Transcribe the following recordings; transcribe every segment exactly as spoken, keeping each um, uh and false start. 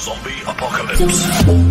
Zombie apocalypse.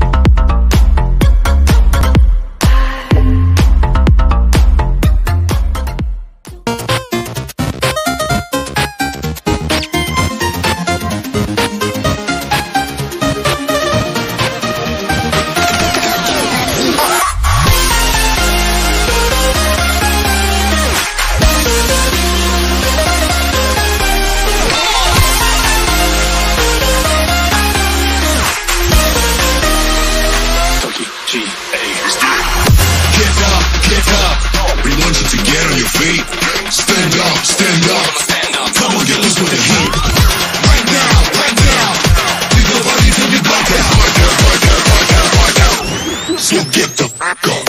Stand up, stand up, stand up. Come on, get loose with the heat. Right now, right now. Leave your body till you black out. Black out, black out, black out, black out. So get the fuck up.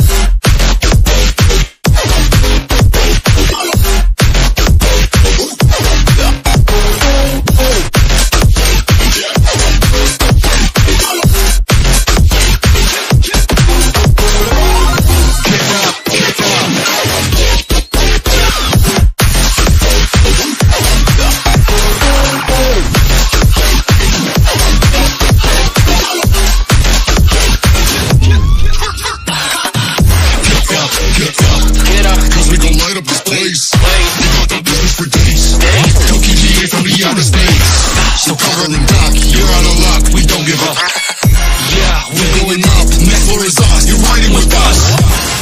So cover and dock, you're out of luck, we don't give up. Yeah, we're going up, next floor is us, you're riding with us.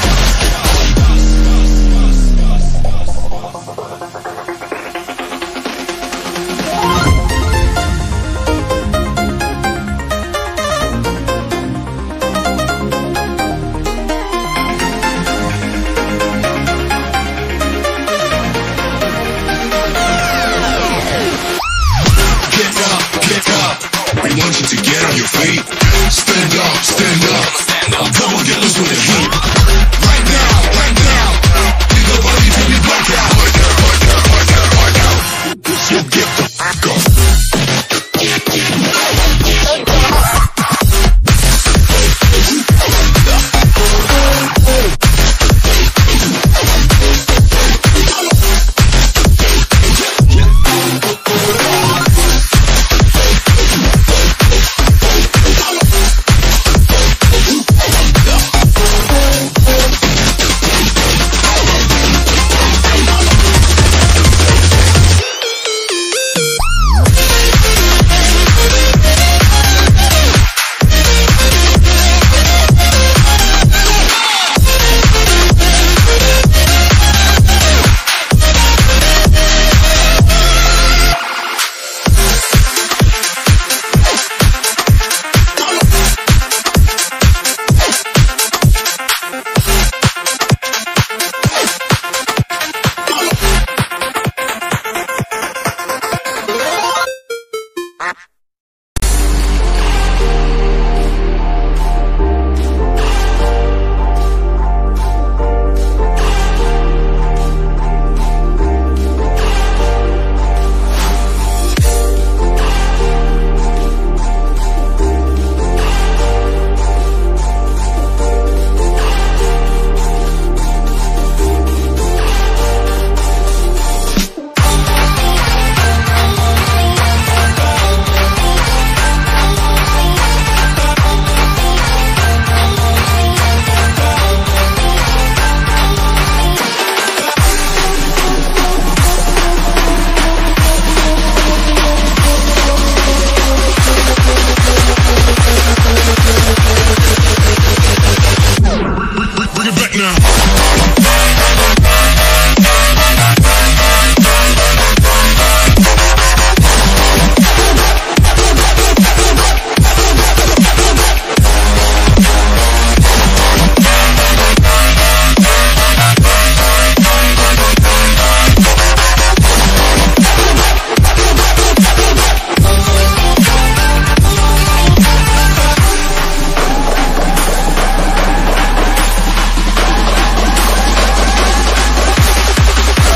We want you to get on your feet. Stand up, stand up, stand up. Come on, get loose with the heat. Right now, right now. Leave the body till you black out. Black out, black out, black out, black out. So get the fuck up.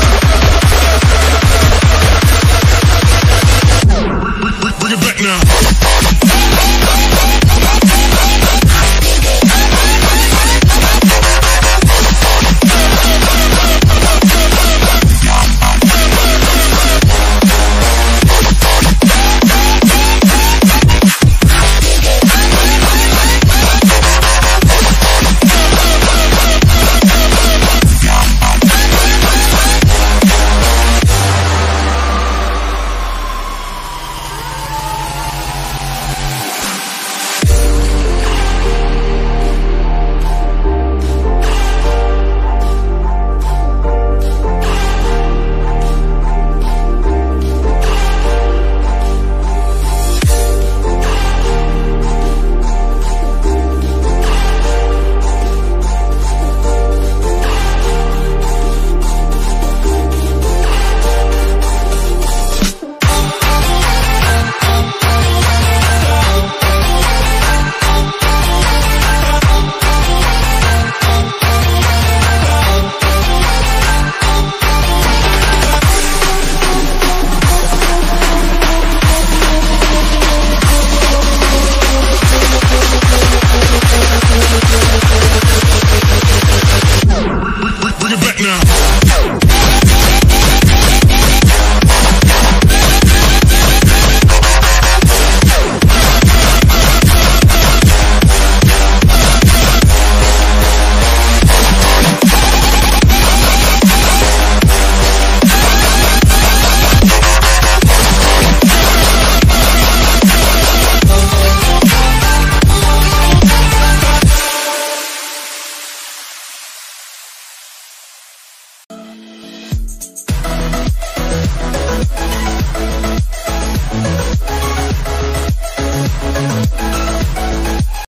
Bring it back now.